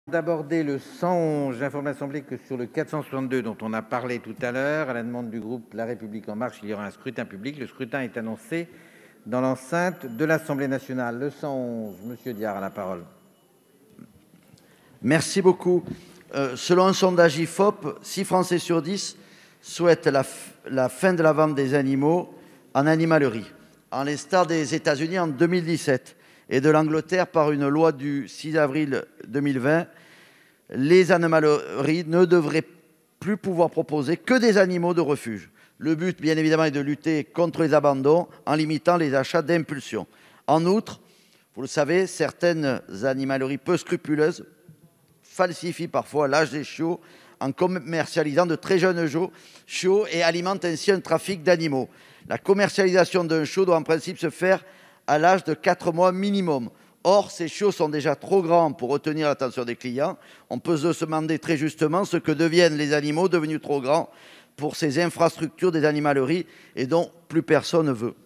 D'aborder le 111. J'informe l'Assemblée que sur le 462 dont on a parlé tout à l'heure, à la demande du groupe La République En Marche, il y aura un scrutin public. Le scrutin est annoncé dans l'enceinte de l'Assemblée nationale. Le 111, Monsieur Diard a la parole. Merci beaucoup. Selon un sondage IFOP, 6 Français sur 10 souhaitent la fin de la vente des animaux en animalerie, en l'instar des États-Unis en 2017 et de l'Angleterre par une loi du 6 avril 2020. Les animaleries ne devraient plus pouvoir proposer que des animaux de refuge. Le but, bien évidemment, est de lutter contre les abandons en limitant les achats d'impulsion. En outre, vous le savez, certaines animaleries peu scrupuleuses falsifient parfois l'âge des chiots en commercialisant de très jeunes chiots et alimentent ainsi un trafic d'animaux. La commercialisation d'un chiot doit en principe se faire à l'âge de 4 mois minimum. Or, ces chiots sont déjà trop grands pour retenir l'attention des clients. On peut se demander très justement ce que deviennent les animaux devenus trop grands pour ces infrastructures des animaleries et dont plus personne ne veut.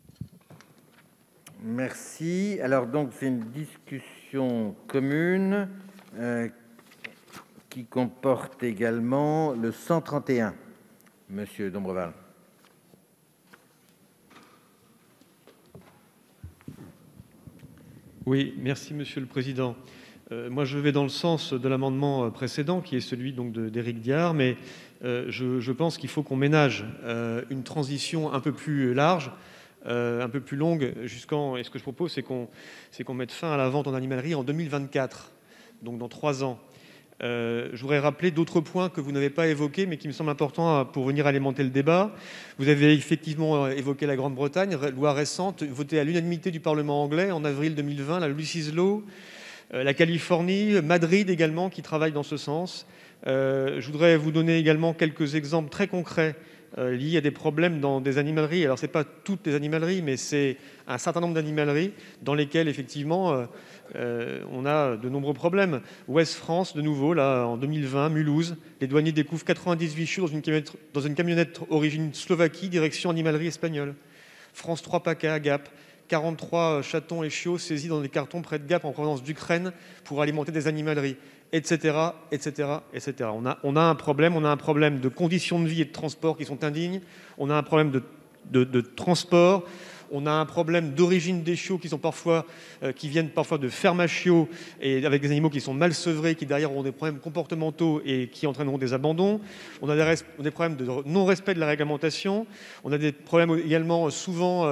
Merci. Alors donc c'est une discussion commune qui comporte également le 131. Monsieur Dombreval. Oui, merci Monsieur le Président. Moi, je vais dans le sens de l'amendement précédent, qui est celui d'Éric Diard, mais je pense qu'il faut qu'on ménage une transition un peu plus large, un peu plus longue, jusqu'en... Et ce que je propose, c'est qu'on mette fin à la vente en animalerie en 2024, donc dans 3 ans. Je voudrais rappeler d'autres points que vous n'avez pas évoqués, mais qui me semblent importants pour venir alimenter le débat. Vous avez effectivement évoqué la Grande-Bretagne, loi récente, votée à l'unanimité du Parlement anglais en avril 2020, la Lucy's Law. La Californie, Madrid également, qui travaille dans ce sens. Je voudrais vous donner également quelques exemples très concrets liés à des problèmes dans des animaleries. Alors, ce n'est pas toutes les animaleries, mais c'est un certain nombre d'animaleries dans lesquelles, effectivement, on a de nombreux problèmes. Ouest France, de nouveau, là, en 2020, Mulhouse, les douaniers découvrent 98 chiots dans une camionnette origine Slovaquie, direction animalerie espagnole. France 3 PACA à Gap, 43 chatons et chiots saisis dans des cartons près de Gap en provenance d'Ukraine pour alimenter des animaleries, etc., etc., etc. On a un problème de conditions de vie et de transport qui sont indignes, on a un problème de transport, on a un problème d'origine des chiots qui viennent parfois de fermes à chiots et avec des animaux qui sont mal sevrés, qui derrière ont des problèmes comportementaux et qui entraîneront des abandons. On a des problèmes de non-respect de la réglementation. On a des problèmes également souvent,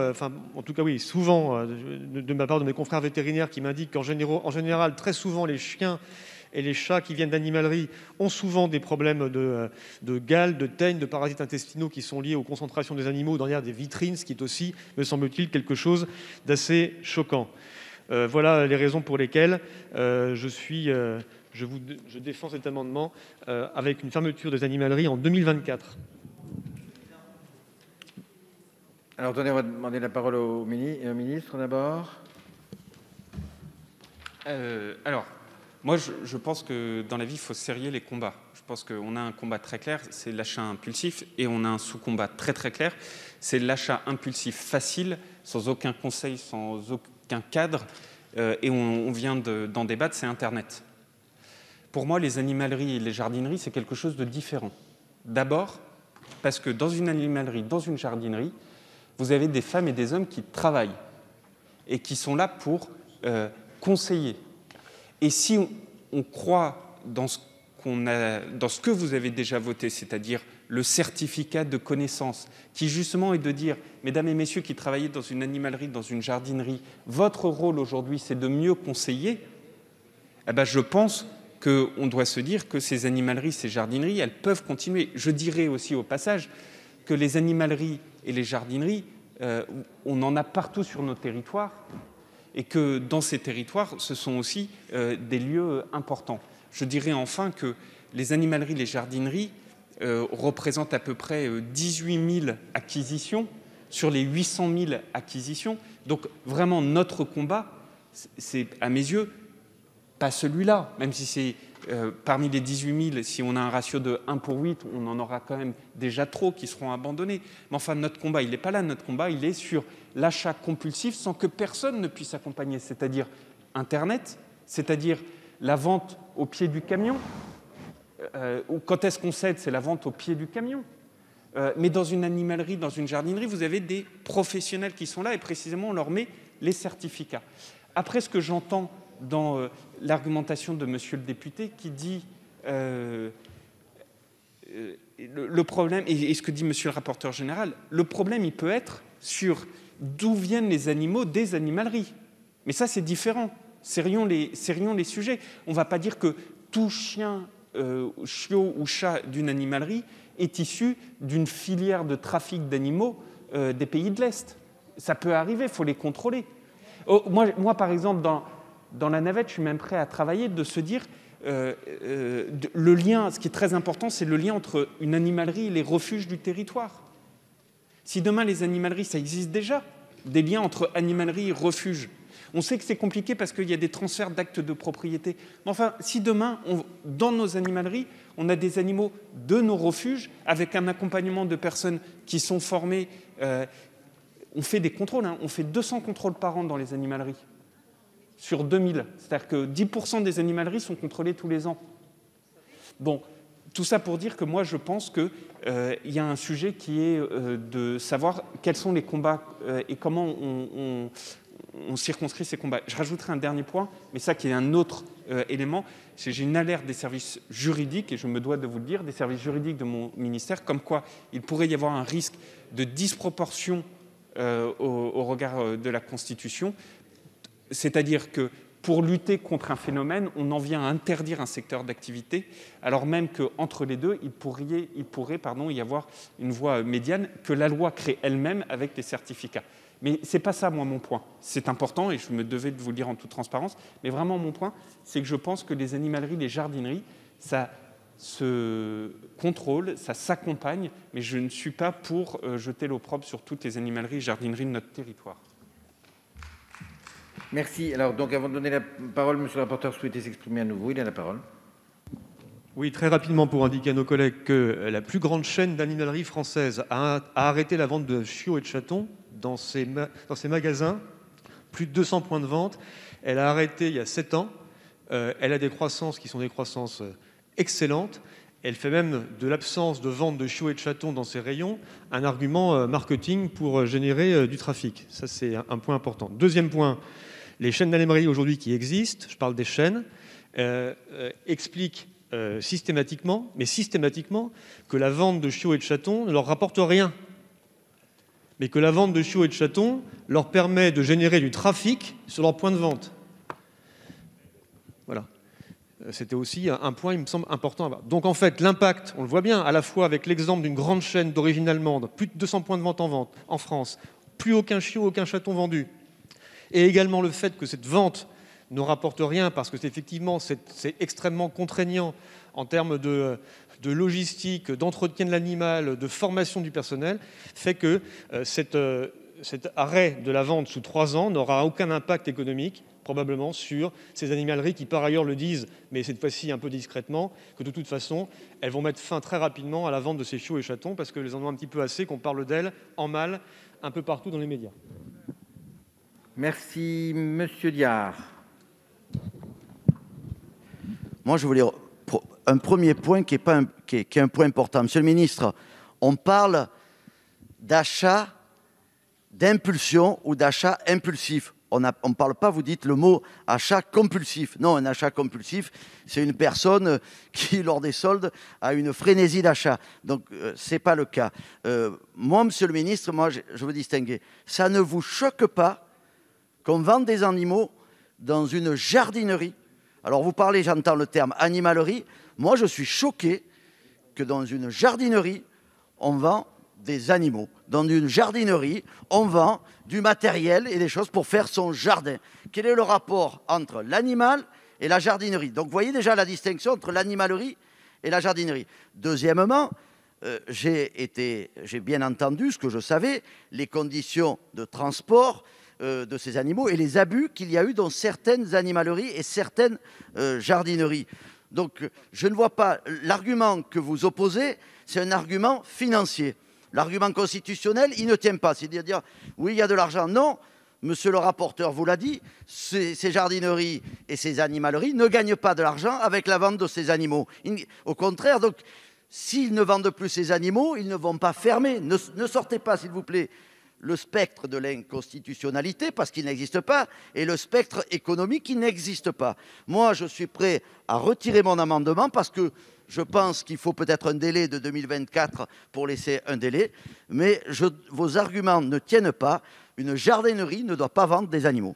de ma part de mes confrères vétérinaires qui m'indiquent qu'en général, très souvent, les chiens et les chats qui viennent d'animalerie ont souvent des problèmes de gale, de teigne, de parasites intestinaux qui sont liés aux concentrations des animaux derrière des vitrines, ce qui est aussi, me semble-t-il, quelque chose d'assez choquant. Voilà les raisons pour lesquelles je défends cet amendement avec une fermeture des animaleries en 2024. Alors, on va demander la parole au ministre d'abord. Moi, je pense que dans la vie, il faut serrer les combats. Je pense qu'on a un combat très clair, c'est l'achat impulsif, et on a un sous-combat très très clair, c'est l'achat impulsif facile, sans aucun conseil, sans aucun cadre, et on vient d'en débattre, c'est Internet. Pour moi, les animaleries et les jardineries, c'est quelque chose de différent. D'abord, parce que dans une animalerie, dans une jardinerie, vous avez des femmes et des hommes qui travaillent et qui sont là pour conseiller. Et si on croit dans ce que vous avez déjà voté, c'est-à-dire le certificat de connaissance, qui justement est de dire, mesdames et messieurs qui travaillez dans une animalerie, dans une jardinerie, votre rôle aujourd'hui, c'est de mieux conseiller, je pense qu'on doit se dire que ces animaleries, ces jardineries, elles peuvent continuer. Je dirais aussi au passage que les animaleries et les jardineries, on en a partout sur nos territoires, et que dans ces territoires, ce sont aussi des lieux importants. Je dirais enfin que les animaleries, les jardineries représentent à peu près 18 000 acquisitions sur les 800 000 acquisitions. Donc vraiment, notre combat, c'est à mes yeux pas celui-là, même si c'est parmi les 18 000, si on a un ratio de 1 pour 8, on en aura quand même déjà trop qui seront abandonnés. Mais enfin, notre combat, il n'est pas là. Notre combat, il est sur l'achat compulsif sans que personne ne puisse accompagner, c'est-à-dire Internet, c'est-à-dire la vente au pied du camion. Quand est-ce qu'on cède? C'est la vente au pied du camion. Mais dans une animalerie, dans une jardinerie, vous avez des professionnels qui sont là et précisément on leur met les certificats. Après, ce que j'entends dans l'argumentation de monsieur le député qui dit le problème, et ce que dit monsieur le rapporteur général, le problème il peut être sur d'où viennent les animaux des animaleries. Mais ça c'est différent, serions les sujets. On ne va pas dire que tout chien, chiot ou chat d'une animalerie est issu d'une filière de trafic d'animaux des pays de l'Est. Ça peut arriver, il faut les contrôler. Moi, par exemple, dans la navette, je suis même prêt à travailler de se dire le lien, ce qui est très important, c'est le lien entre une animalerie et les refuges du territoire. Si demain, les animaleries, ça existe déjà, des liens entre animalerie et refuge. On sait que c'est compliqué parce qu'il y a des transferts d'actes de propriété. Mais enfin, si demain, dans nos animaleries, on a des animaux de nos refuges, avec un accompagnement de personnes qui sont formées, on fait des contrôles, hein, on fait 200 contrôles par an dans les animaleries, sur 2000. C'est-à-dire que 10% des animaleries sont contrôlées tous les ans. Bon, tout ça pour dire que moi, je pense qu'il y a un sujet qui est de savoir quels sont les combats et comment on circonscrit ces combats. Je rajouterai un dernier point, mais ça qui est un autre élément, c'est que j'ai une alerte des services juridiques, et je me dois de vous le dire, des services juridiques de mon ministère, comme quoi il pourrait y avoir un risque de disproportion au regard de la Constitution, c'est-à-dire que pour lutter contre un phénomène, on en vient à interdire un secteur d'activité, alors même qu'entre les deux, il pourrait y avoir une voie médiane que la loi crée elle-même avec des certificats. Mais ce n'est pas ça, moi, mon point. C'est important, et je me devais de vous le dire en toute transparence, mais vraiment, mon point, c'est que je pense que les animaleries, les jardineries, ça se contrôle, ça s'accompagne, mais je ne suis pas pour jeter l'opprobre sur toutes les animaleries et jardineries de notre territoire. Merci. Alors, donc, avant de donner la parole, monsieur le rapporteur souhaitait s'exprimer à nouveau. Il a la parole. Oui, très rapidement, pour indiquer à nos collègues que la plus grande chaîne d'animalerie française a arrêté la vente de chiots et de chatons dans ses magasins, plus de 200 points de vente. Elle a arrêté il y a 7 ans. Elle a des croissances qui sont des croissances excellentes. Elle fait même de l'absence de vente de chiots et de chatons dans ses rayons un argument marketing pour générer du trafic. Ça, c'est un point important. Deuxième point, les chaînes d'animalerie aujourd'hui qui existent, je parle des chaînes, expliquent systématiquement que la vente de chiots et de chatons ne leur rapporte rien, mais que la vente de chiots et de chatons leur permet de générer du trafic sur leur point de vente. Voilà. C'était aussi un point, il me semble, important à avoir. Donc en fait, l'impact, on le voit bien, à la fois avec l'exemple d'une grande chaîne d'origine allemande, plus de 200 points de vente en France, plus aucun chiot, aucun chaton vendu, et également le fait que cette vente ne rapporte rien parce que effectivement c'est extrêmement contraignant en termes de logistique, d'entretien de l'animal, de formation du personnel, fait que cet arrêt de la vente sous 3 ans n'aura aucun impact économique probablement sur ces animaleries qui par ailleurs le disent, mais cette fois-ci un peu discrètement, que de toute façon elles vont mettre fin très rapidement à la vente de ces chiots et chatons parce qu'elles en ont un petit peu assez qu'on parle d'elles en mal un peu partout dans les médias. Merci, monsieur Diard. Moi, je voulais un premier point qui est un point important. Monsieur le ministre, on parle d'achat d'impulsion ou d'achat impulsif. On ne parle pas, vous dites le mot achat compulsif. Non, un achat compulsif, c'est une personne qui, lors des soldes, a une frénésie d'achat. Donc, ce n'est pas le cas. Moi, monsieur le ministre, je veux distinguer. Ça ne vous choque pas qu'on vende des animaux dans une jardinerie? Alors, vous parlez, j'entends le terme animalerie. Moi, je suis choqué que dans une jardinerie, on vend des animaux. Dans une jardinerie, on vend du matériel et des choses pour faire son jardin. Quel est le rapport entre l'animal et la jardinerie? Donc, vous voyez déjà la distinction entre l'animalerie et la jardinerie. Deuxièmement, j'ai bien entendu ce que je savais, les conditions de transport de ces animaux et les abus qu'il y a eu dans certaines animaleries et certaines jardineries. Donc, je ne vois pas l'argument que vous opposez, c'est un argument financier. L'argument constitutionnel, il ne tient pas. C'est-à-dire, oui, il y a de l'argent. Non, Monsieur le rapporteur vous l'a dit, ces jardineries et ces animaleries ne gagnent pas de l'argent avec la vente de ces animaux. Au contraire, donc, s'ils ne vendent plus ces animaux, ils ne vont pas fermer. Ne sortez pas, s'il vous plaît, le spectre de l'inconstitutionnalité, parce qu'il n'existe pas, et le spectre économique qui n'existe pas. Moi, je suis prêt à retirer mon amendement, parce que je pense qu'il faut peut-être un délai de 2024 pour laisser un délai, mais vos arguments ne tiennent pas. Une jardinerie ne doit pas vendre des animaux.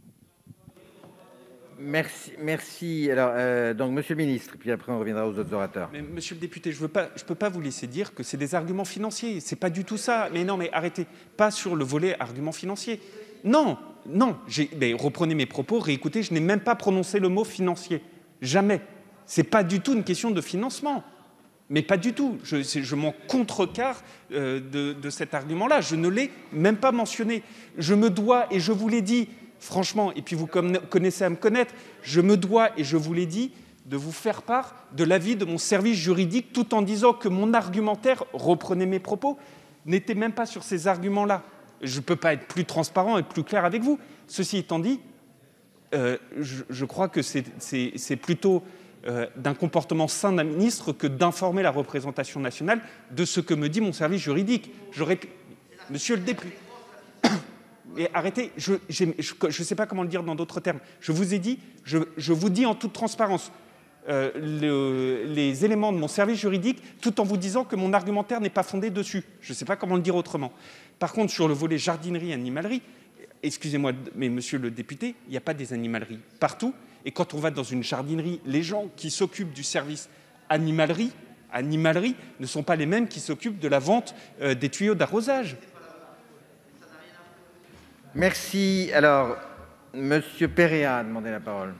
Merci. Alors, donc, Monsieur le Ministre, puis après on reviendra aux autres orateurs. Mais, monsieur le député, je peux pas vous laisser dire que c'est des arguments financiers. C'est pas du tout ça. Mais non, mais arrêtez. Pas sur le volet arguments financiers. Non. Mais reprenez mes propos, réécoutez. Je n'ai même pas prononcé le mot financier. Jamais. C'est pas du tout une question de financement. Mais pas du tout. Je m'en contrecarre de cet argument-là. Je ne l'ai même pas mentionné. Je me dois, et je vous l'ai dit, franchement, et puis vous connaissez à me connaître, je me dois, et je vous l'ai dit, de vous faire part de l'avis de mon service juridique, tout en disant que mon argumentaire, reprenez mes propos, n'était même pas sur ces arguments-là. Je ne peux pas être plus transparent et plus clair avec vous. Ceci étant dit, je crois que c'est plutôt d'un comportement sain d'un ministre que d'informer la représentation nationale de ce que me dit mon service juridique. Monsieur le député, et arrêtez, je ne sais pas comment le dire dans d'autres termes. Je vous ai dit, je vous dis en toute transparence les éléments de mon service juridique, tout en vous disant que mon argumentaire n'est pas fondé dessus. Je ne sais pas comment le dire autrement. Par contre, sur le volet jardinerie, animalerie, excusez-moi, mais monsieur le député, il n'y a pas des animaleries partout. Et quand on va dans une jardinerie, les gens qui s'occupent du service animalerie ne sont pas les mêmes qui s'occupent de la vente des tuyaux d'arrosage. Merci. Alors, Monsieur Péréa a demandé la parole.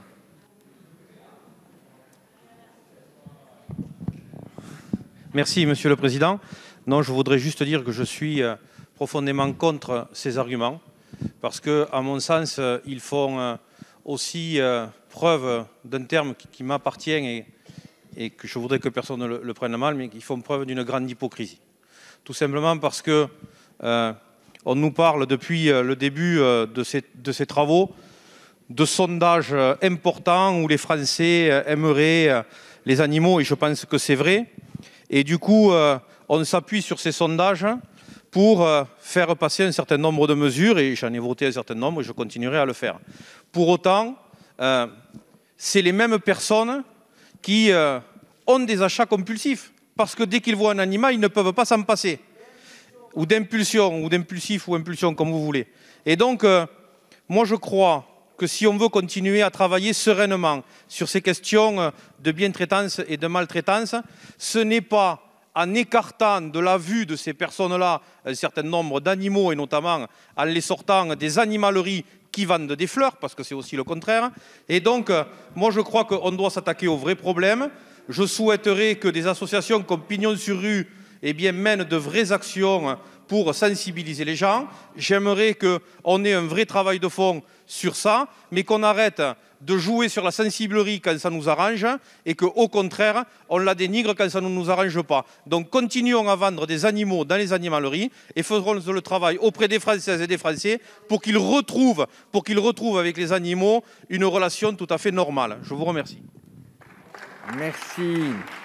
Merci, Monsieur le Président. Non, je voudrais juste dire que je suis profondément contre ces arguments, parce que, à mon sens, ils font aussi preuve d'un terme qui m'appartient et que je voudrais que personne ne le prenne mal, mais qu'ils font preuve d'une grande hypocrisie. Tout simplement parce que on nous parle depuis le début de ces travaux de sondages importants où les Français aimeraient les animaux, et je pense que c'est vrai. Et du coup, on s'appuie sur ces sondages pour faire passer un certain nombre de mesures, et j'en ai voté un certain nombre et je continuerai à le faire. Pour autant, c'est les mêmes personnes qui ont des achats compulsifs, parce que dès qu'ils voient un animal, ils ne peuvent pas s'en passer, ou d'impulsion, ou d'impulsif, ou impulsion, comme vous voulez. Et donc, moi je crois que si on veut continuer à travailler sereinement sur ces questions de bientraitance et de maltraitance, ce n'est pas en écartant de la vue de ces personnes-là un certain nombre d'animaux, et notamment en les sortant des animaleries qui vendent des fleurs, parce que c'est aussi le contraire. Et donc, moi je crois qu'on doit s'attaquer aux vrais problèmes. Je souhaiterais que des associations comme Pignon sur rue mènent de vraies actions pour sensibiliser les gens. J'aimerais qu'on ait un vrai travail de fond sur ça, mais qu'on arrête de jouer sur la sensiblerie quand ça nous arrange et qu'au contraire, on la dénigre quand ça ne nous arrange pas. Donc continuons à vendre des animaux dans les animaleries et faisons le travail auprès des Françaises et des Français pour qu'ils retrouvent avec les animaux une relation tout à fait normale. Je vous remercie. Merci.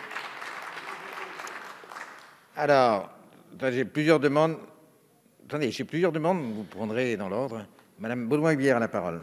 Alors, j'ai plusieurs demandes. Attendez, j'ai plusieurs demandes, vous prendrez dans l'ordre. Madame Baudouin-Hubière a la parole.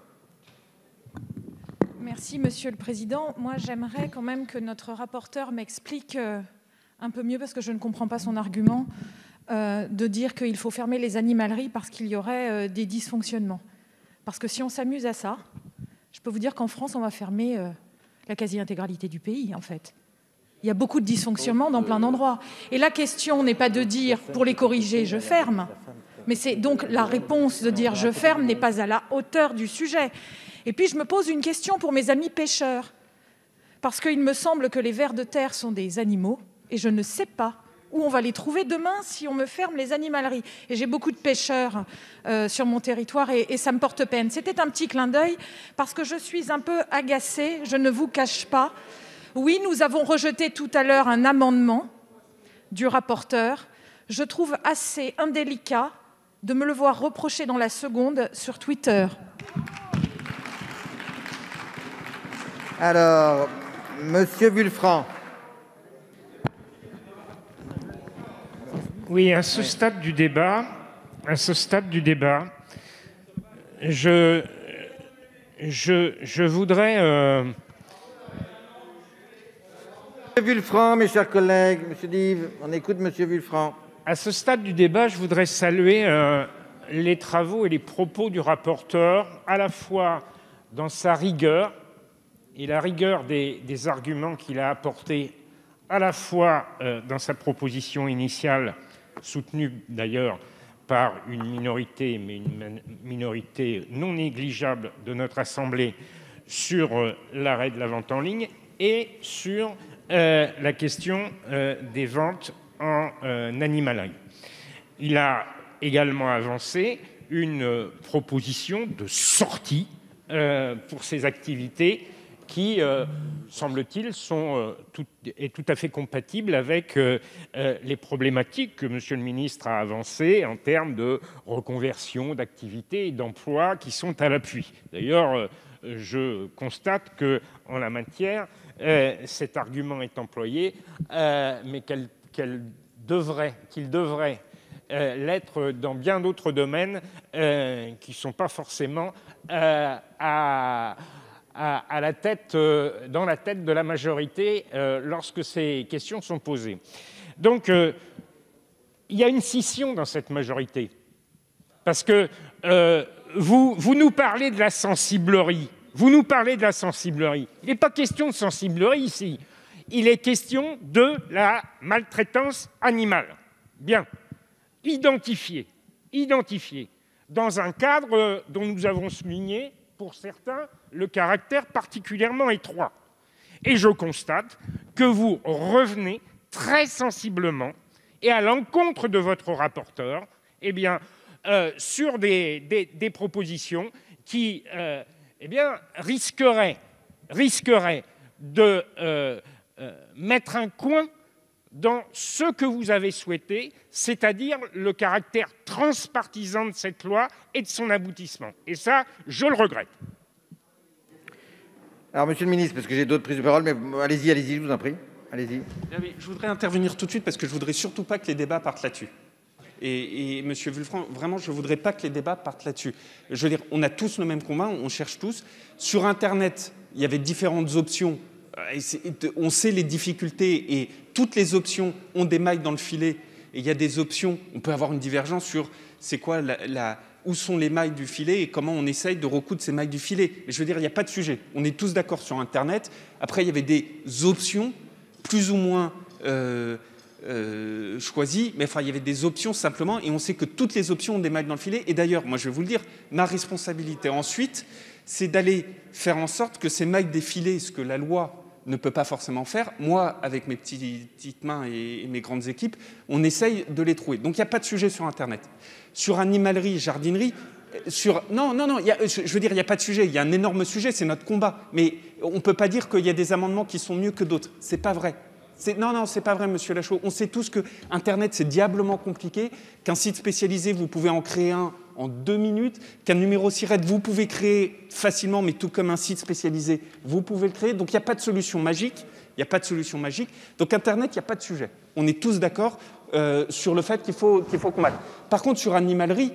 Merci, Monsieur le Président. Moi, j'aimerais quand même que notre rapporteur m'explique un peu mieux, parce que je ne comprends pas son argument, de dire qu'il faut fermer les animaleries parce qu'il y aurait des dysfonctionnements. Parce que si on s'amuse à ça, je peux vous dire qu'en France, on va fermer la quasi-intégralité du pays, en fait. Il y a beaucoup de dysfonctionnements dans plein d'endroits. Et la question n'est pas de dire, pour les corriger, je ferme. Mais c'est donc la réponse de dire je ferme n'est pas à la hauteur du sujet. Et puis je me pose une question pour mes amis pêcheurs. Parce qu'il me semble que les vers de terre sont des animaux. Et je ne sais pas où on va les trouver demain si on me ferme les animaleries. Et j'ai beaucoup de pêcheurs sur mon territoire et ça me porte peine. C'était un petit clin d'œil parce que je suis un peu agacée, je ne vous cache pas. Oui, nous avons rejeté tout à l'heure un amendement du rapporteur. Je trouve assez indélicat de me le voir reprocher dans la seconde sur Twitter. Alors, Monsieur Vulfranc. Oui, à ce stade du débat, je voudrais... Monsieur Vulfranc, mes chers collègues, Monsieur Dive, on écoute Monsieur Vulfranc. À ce stade du débat, je voudrais saluer les travaux et les propos du rapporteur, à la fois dans sa rigueur et la rigueur des arguments qu'il a apportés, à la fois dans sa proposition initiale, soutenue d'ailleurs par une minorité, mais une minorité non négligeable de notre Assemblée, sur l'arrêt de la vente en ligne et sur la question des ventes en animalerie. Il a également avancé une proposition de sortie pour ces activités qui, semble-t-il, est tout à fait compatible avec les problématiques que M. le ministre a avancées en termes de reconversion, d'activité et d'emploi qui sont à l'appui. D'ailleurs, je constate qu'en la matière, cet argument est employé, mais qu'il devrait l'être dans bien d'autres domaines qui ne sont pas forcément dans la tête de la majorité lorsque ces questions sont posées. Donc, il y a une scission dans cette majorité. Parce que vous nous parlez de la sensiblerie. Il n'est pas question de sensiblerie ici. Il est question de la maltraitance animale. Bien. Identifié. Dans un cadre dont nous avons souligné, pour certains, le caractère particulièrement étroit. Et je constate que vous revenez très sensiblement et à l'encontre de votre rapporteur, sur des propositions qui risqueraient de mettre un coin dans ce que vous avez souhaité, c'est-à-dire le caractère transpartisan de cette loi et de son aboutissement. Et ça, je le regrette. Alors, Monsieur le ministre, parce que j'ai d'autres prises de parole, mais allez-y, je vous en prie. Allez-y. Je voudrais intervenir tout de suite parce que je ne voudrais surtout pas que les débats partent là-dessus. Et Monsieur Vulfranc, vraiment, je ne voudrais pas que les débats partent là-dessus. Je veux dire, on a tous le même combat, on cherche tous. Sur Internet, il y avait différentes options. On sait les difficultés et toutes les options ont des mailles dans le filet. Et il y a des options, on peut avoir une divergence sur c'est quoi où sont les mailles du filet et comment on essaye de recoudre ces mailles du filet. Mais je veux dire, il n'y a pas de sujet. On est tous d'accord sur Internet. Après, il y avait des options plus ou moins choisies, mais enfin, il y avait des options simplement, et on sait que toutes les options ont des mailles dans le filet. Et d'ailleurs, moi, je vais vous le dire, ma responsabilité ensuite, c'est d'aller faire en sorte que ces mailles des filets, ce que la loi ne peut pas forcément faire, moi, avec mes petites mains et mes grandes équipes, on essaye de les trouver. Donc, il n'y a pas de sujet sur Internet. Sur animalerie, jardinerie, non, je veux dire, il n'y a pas de sujet. Il y a un énorme sujet, c'est notre combat. Mais on ne peut pas dire qu'il y a des amendements qui sont mieux que d'autres. C'est pas vrai. Non, c'est pas vrai, Monsieur Lachaud. On sait tous que Internet, c'est diablement compliqué, qu'un site spécialisé, vous pouvez en créer un en 2 minutes, qu'un numéro SIRET, vous pouvez créer facilement, mais tout comme un site spécialisé, vous pouvez le créer. Donc, il n'y a pas de solution magique. Donc, Internet, il n'y a pas de sujet. On est tous d'accord sur le fait qu'il faut combattre. Par contre, sur animalerie,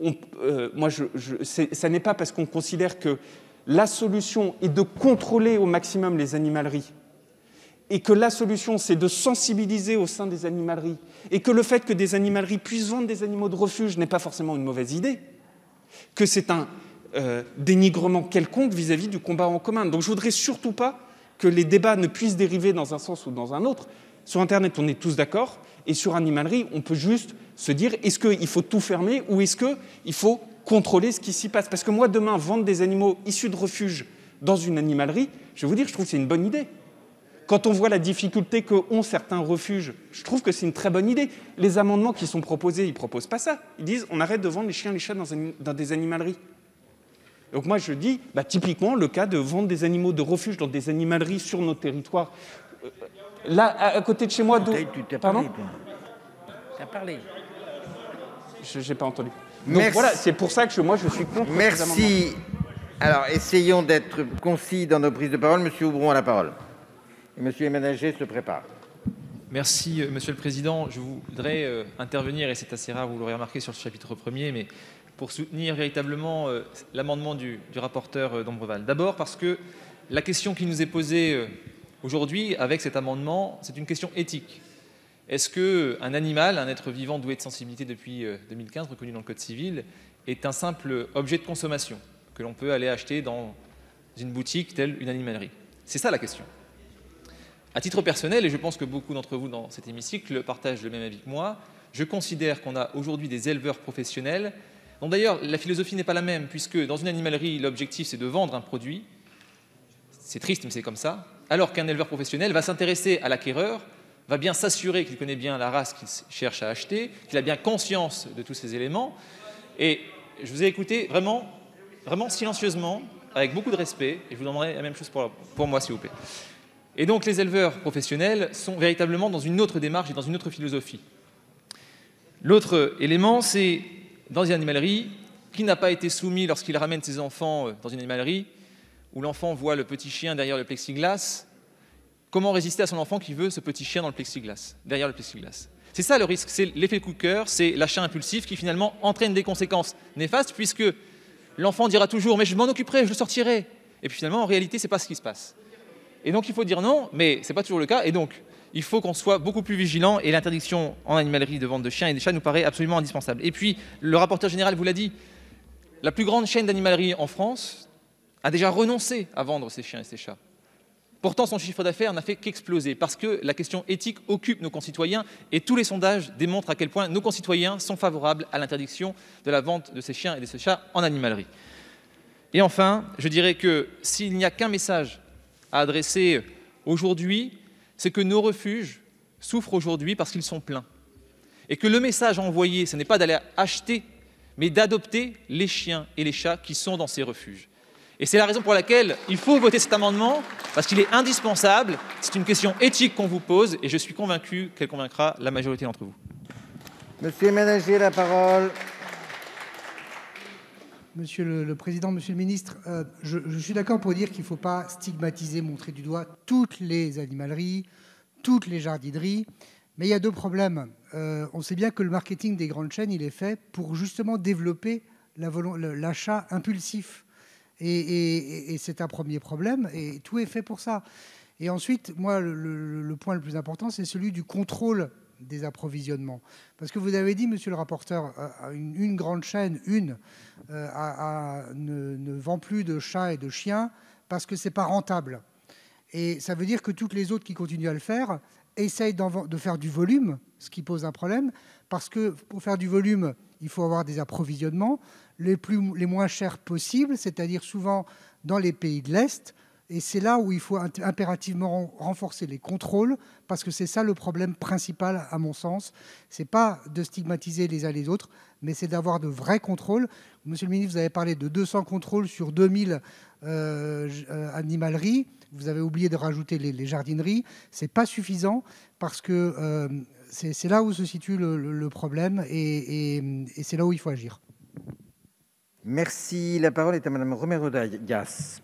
ça n'est pas parce qu'on considère que la solution est de contrôler au maximum les animaleries et que la solution, c'est de sensibiliser au sein des animaleries, et que le fait que des animaleries puissent vendre des animaux de refuge n'est pas forcément une mauvaise idée, que c'est un dénigrement quelconque vis-à-vis du combat en commun. Donc je ne voudrais surtout pas que les débats ne puissent dériver dans un sens ou dans un autre. Sur Internet, on est tous d'accord, et sur animalerie, on peut juste se dire, est-ce qu'il faut tout fermer ou est-ce qu'il faut contrôler ce qui s'y passe? Parce que moi, demain, vendre des animaux issus de refuge dans une animalerie, je vais vous dire, je trouve que c'est une bonne idée. Quand on voit la difficulté qu'ont certains refuges, je trouve que c'est une très bonne idée. Les amendements qui sont proposés, ils ne proposent pas ça. Ils disent on arrête de vendre les chiens et les chats dans des animaleries. Donc moi je dis, typiquement, le cas de vendre des animaux de refuge dans des animaleries sur nos territoires. Là, à côté de chez moi... Tu t'as parlé, toi. Tu as parlé. Je n'ai pas entendu. Donc voilà, c'est pour ça que moi je suis contre. Merci. Alors, essayons d'être concis dans nos prises de parole. Monsieur Houbron a la parole. Et Monsieur Emanager se prépare. Merci, Monsieur le Président. Je voudrais intervenir, et c'est assez rare, vous l'aurez remarqué, sur le chapitre 1er, mais pour soutenir véritablement l'amendement du rapporteur Dombreval. D'abord parce que la question qui nous est posée aujourd'hui avec cet amendement, c'est une question éthique. Est-ce qu'un animal, un être vivant doué de sensibilité depuis 2015, reconnu dans le Code civil, est un simple objet de consommation que l'on peut aller acheter dans une boutique telle une animalerie? C'est ça la question. À titre personnel, et je pense que beaucoup d'entre vous dans cet hémicycle partagent le même avis que moi, je considère qu'on a aujourd'hui des éleveurs professionnels dont d'ailleurs la philosophie n'est pas la même, puisque dans une animalerie, l'objectif c'est de vendre un produit, c'est triste mais c'est comme ça, alors qu'un éleveur professionnel va s'intéresser à l'acquéreur, va bien s'assurer qu'il connaît bien la race qu'il cherche à acheter, qu'il a bien conscience de tous ces éléments. Et je vous ai écouté vraiment silencieusement, avec beaucoup de respect, et je vous demanderai la même chose pour moi, s'il vous plaît. Et donc les éleveurs professionnels sont véritablement dans une autre démarche et dans une autre philosophie. L'autre élément, c'est dans une animalerie, qui n'a pas été soumis lorsqu'il ramène ses enfants dans une animalerie, où l'enfant voit le petit chien derrière le plexiglas, comment résister à son enfant qui veut ce petit chien dans le plexiglas, derrière le plexiglas? C'est ça le risque, c'est l'effet coup de cœur, c'est l'achat impulsif qui finalement entraîne des conséquences néfastes, puisque l'enfant dira toujours « mais je m'en occuperai, je le sortirai ». Et puis finalement, en réalité, ce n'est pas ce qui se passe. Et donc il faut dire non, mais ce n'est pas toujours le cas, et donc il faut qu'on soit beaucoup plus vigilant, et l'interdiction en animalerie de vente de chiens et de chats nous paraît absolument indispensable. Et puis, le rapporteur général vous l'a dit, la plus grande chaîne d'animalerie en France a déjà renoncé à vendre ses chiens et ses chats. Pourtant, son chiffre d'affaires n'a fait qu'exploser, parce que la question éthique occupe nos concitoyens, et tous les sondages démontrent à quel point nos concitoyens sont favorables à l'interdiction de la vente de ces chiens et de ces chats en animalerie. Et enfin, je dirais que s'il n'y a qu'un message à adresser aujourd'hui, c'est que nos refuges souffrent aujourd'hui parce qu'ils sont pleins. Et que le message à envoyer, ce n'est pas d'aller acheter, mais d'adopter les chiens et les chats qui sont dans ces refuges. Et c'est la raison pour laquelle il faut voter cet amendement, parce qu'il est indispensable. C'est une question éthique qu'on vous pose, et je suis convaincu qu'elle convaincra la majorité d'entre vous. Monsieur Ménager, la parole. Monsieur le Président, Monsieur le Ministre, je suis d'accord pour dire qu'il ne faut pas stigmatiser, montrer du doigt toutes les animaleries, toutes les jardineries, mais il y a deux problèmes. On sait bien que le marketing des grandes chaînes, il est fait pour justement développer l'achat impulsif. Et c'est un premier problème, et tout est fait pour ça. Et ensuite, moi, le point le plus important, c'est celui du contrôle des approvisionnements. Parce que vous avez dit, monsieur le rapporteur, une grande chaîne, ne vend plus de chats et de chiens parce que ce n'est pas rentable. Et ça veut dire que toutes les autres qui continuent à le faire essayent de faire du volume, ce qui pose un problème, parce que pour faire du volume, il faut avoir des approvisionnements les moins chers possibles, c'est-à-dire souvent dans les pays de l'Est. Et c'est là où il faut impérativement renforcer les contrôles, parce que c'est ça le problème principal, à mon sens. Ce n'est pas de stigmatiser les uns les autres, mais c'est d'avoir de vrais contrôles. Monsieur le ministre, vous avez parlé de 200 contrôles sur 2000 animaleries. Vous avez oublié de rajouter les jardineries. Ce n'est pas suffisant, parce que c'est là où se situe le problème, et c'est là où il faut agir. Merci. La parole est à Madame Romero Dias.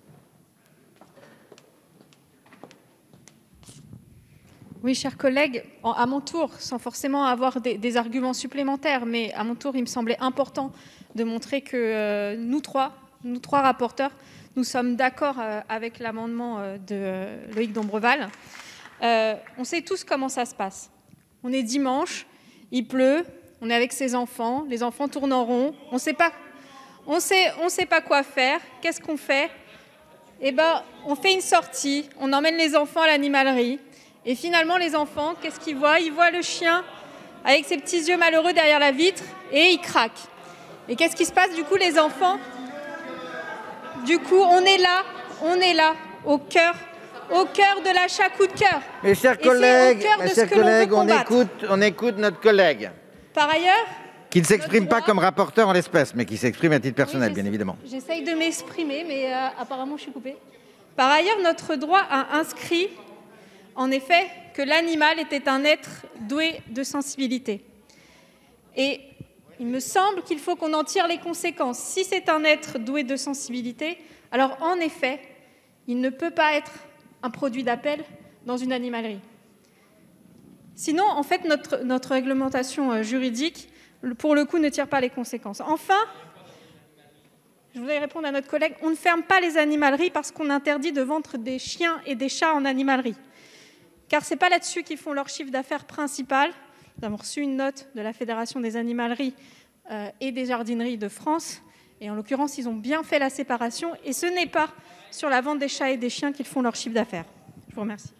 Oui, chers collègues, à mon tour, sans forcément avoir des arguments supplémentaires, mais à mon tour, il me semblait important de montrer que nous trois rapporteurs, nous sommes d'accord avec l'amendement de Loïc Dombreval. On sait tous comment ça se passe. On est dimanche, il pleut, on est avec ses enfants, les enfants tournent en rond, on ne sait pas quoi faire. Qu'est-ce qu'on fait? Eh bien, on fait une sortie, on emmène les enfants à l'animalerie. Et finalement, les enfants, qu'est-ce qu'ils voient? Ils voient le chien avec ses petits yeux malheureux derrière la vitre et ils craquent. Et qu'est-ce qui se passe du coup, les enfants? Du coup, on est là, au cœur de l'achat coup de cœur. Mes chers collègues, on écoute notre collègue. Par ailleurs, qui ne s'exprime pas comme rapporteur en l'espèce, mais qui s'exprime à titre personnel, bien évidemment. J'essaye de m'exprimer, mais apparemment, je suis coupée. Par ailleurs, notre droit a inscrit en effet que l'animal était un être doué de sensibilité. Et il me semble qu'il faut qu'on en tire les conséquences. Si c'est un être doué de sensibilité, alors en effet, il ne peut pas être un produit d'appel dans une animalerie. Sinon, en fait, notre réglementation juridique, pour le coup, ne tire pas les conséquences. Enfin, je voudrais répondre à notre collègue, on ne ferme pas les animaleries parce qu'on interdit de vendre des chiens et des chats en animalerie. Car ce n'est pas là-dessus qu'ils font leur chiffre d'affaires principal. Nous avons reçu une note de la Fédération des animaleries et des jardineries de France. Et en l'occurrence, ils ont bien fait la séparation. Et ce n'est pas sur la vente des chats et des chiens qu'ils font leur chiffre d'affaires. Je vous remercie.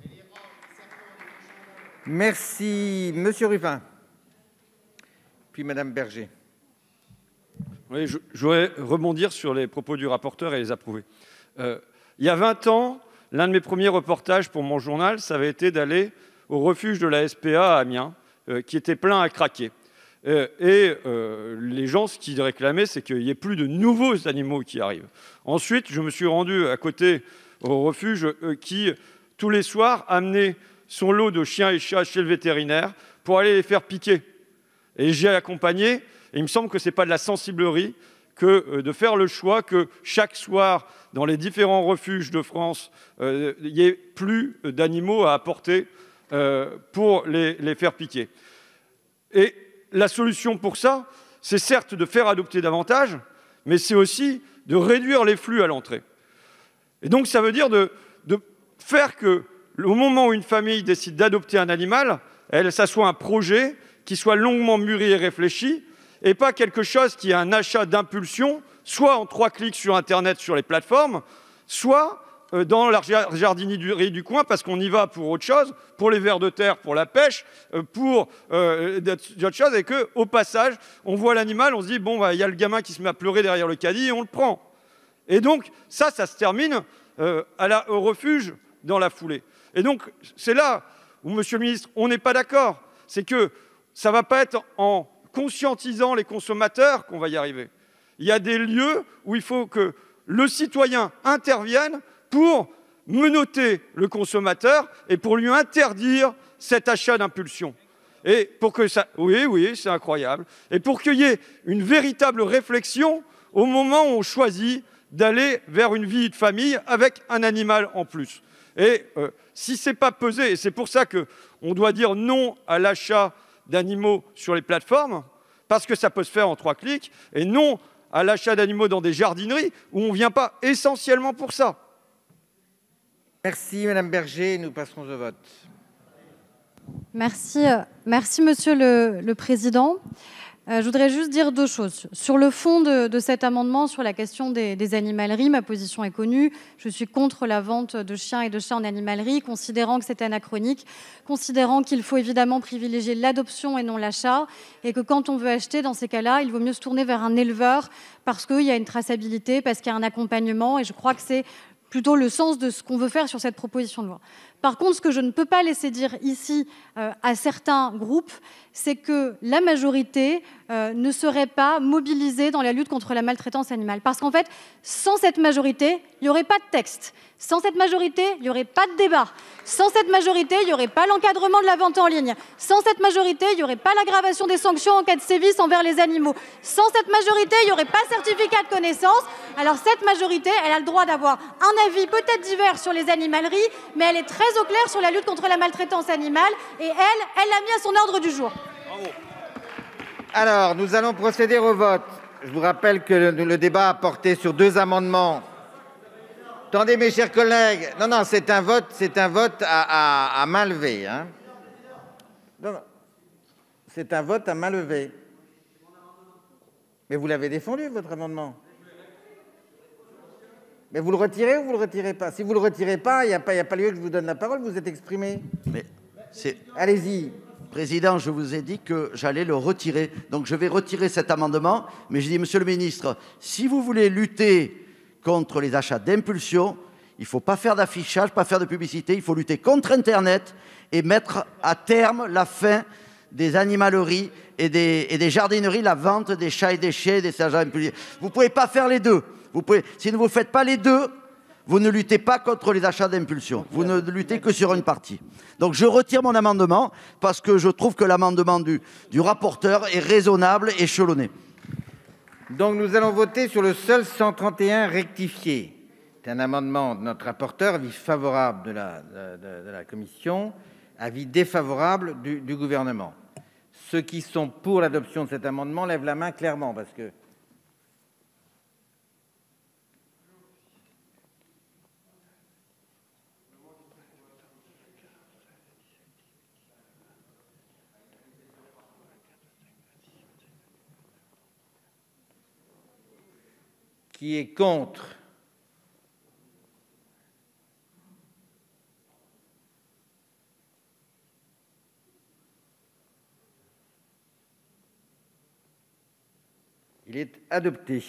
Merci. Monsieur Ruffin. Puis Madame Berger. Oui, je voudrais rebondir sur les propos du rapporteur et les approuver. Il y a 20 ans, l'un de mes premiers reportages pour mon journal, ça avait été d'aller au refuge de la SPA à Amiens, qui était plein à craquer. Les gens, ce qu'ils réclamaient, c'est qu'il n'y ait plus de nouveaux animaux qui arrivent. Ensuite, je me suis rendu à côté au refuge qui, tous les soirs, amenait son lot de chiens et chats chez le vétérinaire pour aller les faire piquer. Et j'ai accompagné. Et il me semble que ce n'est pas de la sensiblerie que de faire le choix que chaque soir, dans les différents refuges de France, il n'y ait plus d'animaux à apporter pour les faire piquer. Et la solution pour ça, c'est certes de faire adopter davantage, mais c'est aussi de réduire les flux à l'entrée. Et donc ça veut dire de faire que, au moment où une famille décide d'adopter un animal, ça soit un projet qui soit longuement mûri et réfléchi, et pas quelque chose qui est un achat d'impulsion, soit en 3 clics sur Internet, sur les plateformes, soit dans la jardinerie du coin, parce qu'on y va pour autre chose, pour les vers de terre, pour la pêche, pour d'autres choses, et qu'au passage, on voit l'animal, on se dit, bon, il y a le gamin qui se met à pleurer derrière le caddie, et on le prend. Et donc, ça se termine au refuge dans la foulée. Et donc, c'est là où, monsieur le ministre, on n'est pas d'accord. C'est que ça ne va pas être en conscientisant les consommateurs qu'on va y arriver. Il y a des lieux où il faut que le citoyen intervienne pour menotter le consommateur et pour lui interdire cet achat d'impulsion. Et pour que ça... Oui, c'est incroyable. Et pour qu'il y ait une véritable réflexion au moment où on choisit d'aller vers une vie de famille avec un animal en plus. Et si ce n'est pas pesé, et c'est pour ça qu'on doit dire non à l'achat d'animaux sur les plateformes, parce que ça peut se faire en 3 clics, et non à l'achat d'animaux dans des jardineries où on ne vient pas essentiellement pour ça. Merci Madame Berger, nous passerons au vote. Merci Monsieur le Président. Je voudrais juste dire 2 choses. Sur le fond de cet amendement, sur la question des animaleries, ma position est connue. Je suis contre la vente de chiens et de chats en animalerie, considérant que c'est anachronique, considérant qu'il faut évidemment privilégier l'adoption et non l'achat, et que quand on veut acheter, dans ces cas-là, il vaut mieux se tourner vers un éleveur parce qu'il y a une traçabilité, parce qu'il y a un accompagnement, et je crois que c'est plutôt le sens de ce qu'on veut faire sur cette proposition de loi. Par contre, ce que je ne peux pas laisser dire ici à certains groupes, c'est que la majorité ne serait pas mobilisée dans la lutte contre la maltraitance animale. Parce qu'en fait, sans cette majorité, il n'y aurait pas de texte. Sans cette majorité, il n'y aurait pas de débat. Sans cette majorité, il n'y aurait pas l'encadrement de la vente en ligne. Sans cette majorité, il n'y aurait pas l'aggravation des sanctions en cas de sévices envers les animaux. Sans cette majorité, il n'y aurait pas certificat de connaissance. Alors cette majorité, elle a le droit d'avoir un avis peut-être divers sur les animaleries, mais elle est très au clair sur la lutte contre la maltraitance animale, et elle l'a mis à son ordre du jour. Bravo. Alors, nous allons procéder au vote. Je vous rappelle que le débat a porté sur 2 amendements. Attendez, mes chers collègues. Non, c'est un vote à main levée. Hein. Non, c'est un vote à main levée. Mais vous l'avez défendu, votre amendement. Mais vous le retirez ou vous le retirez pas? Si vous le retirez pas, il n'y a pas lieu que je vous donne la parole, vous êtes exprimé. Mais allez-y. Président, je vous ai dit que j'allais le retirer. Donc je vais retirer cet amendement. Mais je dis, monsieur le ministre, si vous voulez lutter contre les achats d'impulsion, il ne faut pas faire d'affichage, pas faire de publicité. Il faut lutter contre Internet et mettre à terme la fin des animaleries et des jardineries, la vente des chats et des chiens et des sergents impulsifs. Vous ne pouvez pas faire les deux. Si vous ne faites pas les deux, vous ne luttez pas contre les achats d'impulsion. Vous ne luttez que sur une partie. Donc je retire mon amendement parce que je trouve que l'amendement du rapporteur est raisonnable et échelonné. Donc nous allons voter sur le seul 131 rectifié. C'est un amendement de notre rapporteur, avis favorable de la commission, avis défavorable du gouvernement. Ceux qui sont pour l'adoption de cet amendement lèvent la main clairement parce que... Qui est contre? Il est adopté.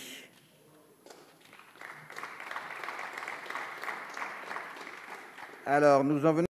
Alors, nous en venons